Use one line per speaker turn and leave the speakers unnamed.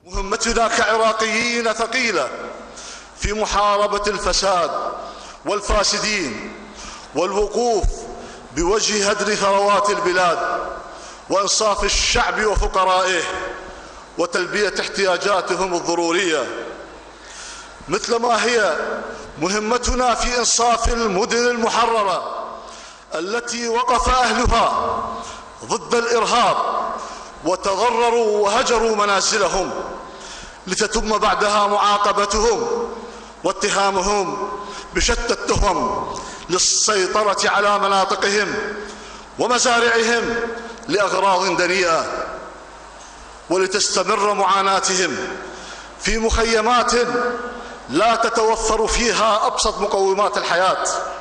مهمتنا كعراقيين ثقيلة في محاربة الفساد والفاسدين والوقوف بوجه هدر ثروات البلاد وإنصاف الشعب وفقرائه وتلبية احتياجاتهم الضرورية، مثلما هي مهمتنا في إنصاف المدن المحررة التي وقف أهلها ضد الإرهاب وتضرروا وهجروا منازلهم، لتتم بعدها معاقبتهم واتهامهم بشتى التهم للسيطرة على مناطقهم ومزارعهم لأغراض دنيئة، ولتستمر معاناتهم في مخيمات لا تتوفر فيها أبسط مقومات الحياة.